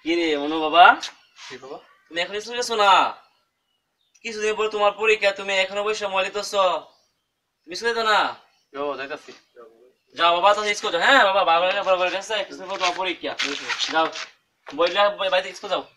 কি রে মনু বাবা, কি বাবা? তুমি এখন স্কুলে গেছো না? কিছুদিন পর তোমার পরীক্ষা, তুমি এখনো বসে মোবাইল টিপতেছ। তুমি স্কুলে যেতে না? যাইতাছি। যাও বাবা, তাহলে স্কুল যাও। হ্যাঁ বাবা, বাবার কাছে কিছুদিন পর তোমার পরীক্ষা। যাও, বইলা বাড়িতে স্কুল যাও।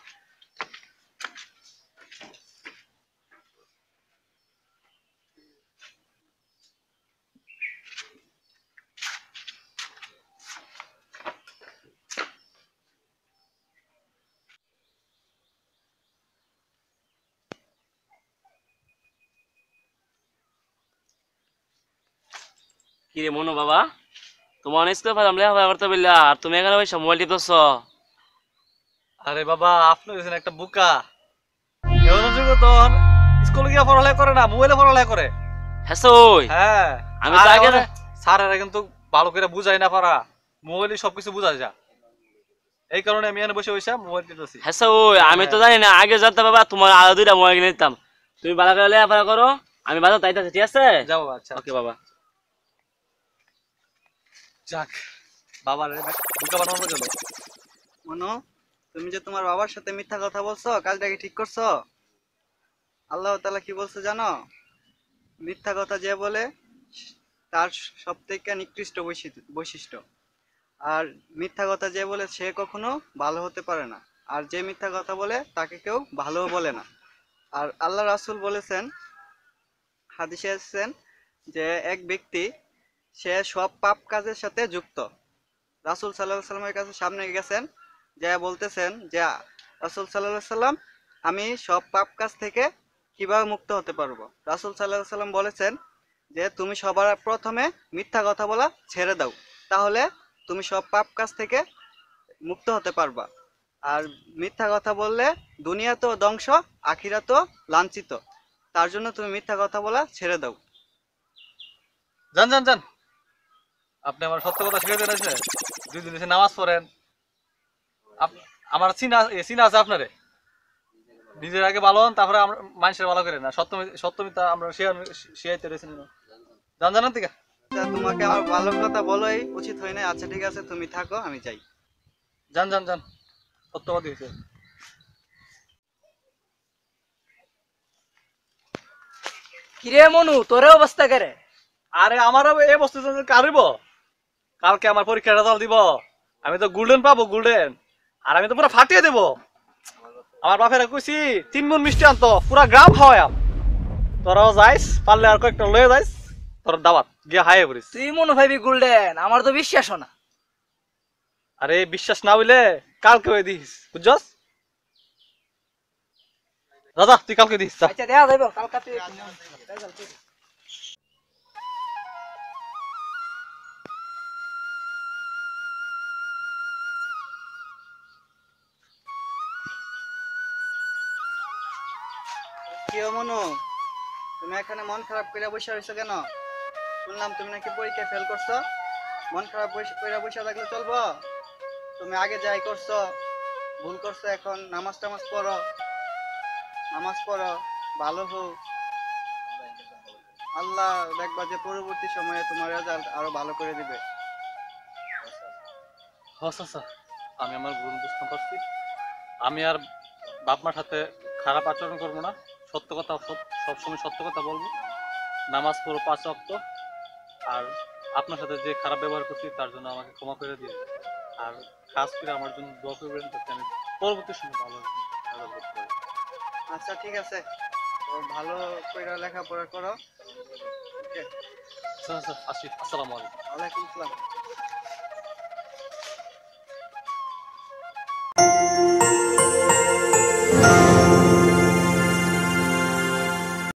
কি রে মনু বাবা, তোমার স্কুলে পেলাম লেখাপড়া করতে বললা, আর তুমি এখানে বসে মোবাইল টিপতেছ। আরে বাবা, আপনি হয়েছেন একটা বুকা। এমন যুগে তো স্কুলে গিয়ে পড়ালেখা করে না, মোবাইলে পড়ালেখা করে। হ্যাঁ সই, হ্যাঁ, আমি আর তো আগে এখন স্যারেরা কিন্তু ভালো করে বুঝাই না পারা, মোবাইলে সবকিছু বুঝা যায়। এই কারণে আমি এখানে বসে বসে মোবাইল টিপতেছি। হ্যাঁ সই, আমি তো হ্যাঁ, জানি না, আগে জানতে বাবা তোমার আরো দুইটা মোবাইল কিনে দিতাম। তুমি ভালো করে লেখাপড়া করো, আমি বাজার তাইতাছি, ঠিক আছে? যাও বাবা। আচ্ছা ওকে আচ্ছা। বাবা। যাক, বাবার বুকা বানানো গেল। মনু, তুমি যে তোমার বাবার সাথে মিথ্যা কথা বলছো, কাজটা কি ঠিক করছো? আল্লাহ তাআলা কি বলছে জানো? মিথ্যা কথা যে বলে তার সব থেকে নিকৃষ্ট বৈশিষ্ট্য। আর মিথ্যা কথা যে বলে সে কখনো ভালো হতে পারে না। আর যে মিথ্যা কথা বলে তাকে কেউ ভালোও বলে না। আর আল্লাহ রাসূল বলেছেন, হাদিসে এসেছেন যে এক ব্যক্তি সে সব পাপ কাজের সাথে যুক্ত। রাসূল সাল্লাল্লাহু আলাইহি সাল্লামের কাছে সামনে গেছেন, যে বলতেছেন যে রাসূল সাল্লাল্লাহু আলাইহি সাল্লাম, আমি সব পাপ কাজ থেকে কিভাবে মুক্ত হতে পারবো? রাসূল সাল্লাল্লাহু আলাইহি সাল্লাম বলেছেন যে তুমি সবার প্রথমে মিথ্যা কথা বলা ছেড়ে দাও, তাহলে তুমি সব পাপ কাজ থেকে মুক্ত হতে পারবা। আর মিথ্যা কথা বললে দুনিয়া তো ধ্বংস, আখিরাতও লাঞ্ছিত। তার জন্য তুমি মিথ্যা কথা বলা ছেড়ে দাও। যান যান যান, আপনি আমার সত্য কথা শিখে দিয়েছে। 2 দিন এসে নামাজ পড়েন। আমার চিনা আছে আপনারে। নিজের আগে ভালো হন, তারপরে আমরা মানুষের ভালো করে না। সত্য মিথ্যা আমরা শিয়াইতে রয়েছি না। যান জানান থেকে। তা তোমাকে আমার ভালো কথা বলাই উচিত হয় না। আচ্ছা ঠিক আছে, তুমি থাকো, আমি যাই। যান যান যান, সত্যবাদী হয়েছে। কিরে মনু, তোরে অবস্থা করে? আরে আমারও এই বস্তু কারিব। কালকে আমার পরীক্ষার রেজাল্ট দিব। আমি তো গোল্ডেন পাবো, গোল্ডেন। আর আমি তো পুরো ফাটিয়ে দেবো। আমার বাপেরা কইছি 3 মণ মিষ্টি আনতো, পুরা গ্রাম খাওয়ায়াম। তোরাও যাইস, পারলে আর কয়েকটা লয়ে যাইস। তোর দাওয়াত গিয়ে হাইয়ে পড়িস। তুই মনু ভাবি গোল্ডেন, আমার তো বিশ্বাস না। আরে বিশ্বাস না হইলে কালকে হয়ে দিস, বুঝছস? দাদা তুই কালকে দিস। আচ্ছা দেখা যাইব কালকাতে। কি মনু, তুমি এখানে মন খারাপ করে বসে রয়েছো কেন? শুনলাম তুমি নাকি পরীক্ষায় ফেল করছো। মন খারাপ করে বসে থাকলে চলবো? তুমি আগে যাই করছো, ভুল করছো, এখন নামাজ টামাজ পড়ো, নামাজ পড়ো, ভালো হোক। আল্লাহ দেখবা যে পরবর্তী সময়ে তোমার রেজাল্ট আরো ভালো করে দিবে। আচ্ছা, আমি আমার ভুল বুঝতে পারছি। আমি আর বাপ মার সাথে খারাপ আচরণ করবো না। সত্য কথা সবসময় সত্য কথা বলবো। নামাজ পড়ো 5 ওয়াক্ত। আর আপনার সাথে যে খারাপ ব্যবহার করছি তার জন্য আমাকে ক্ষমা করে দিন। আর খাস করে আমার জন্য দোয়া করবেন, যাতে আমি পরবর্তী সময় ভালো রেজাল্ট করতে পারি। আচ্ছা ঠিক আছে, তো ভালো করে লেখাপড়া করো। ওকে, আচ্ছা, আসি। আসসালামু আলাইকুম। ওয়ালাইকুম আসসালাম।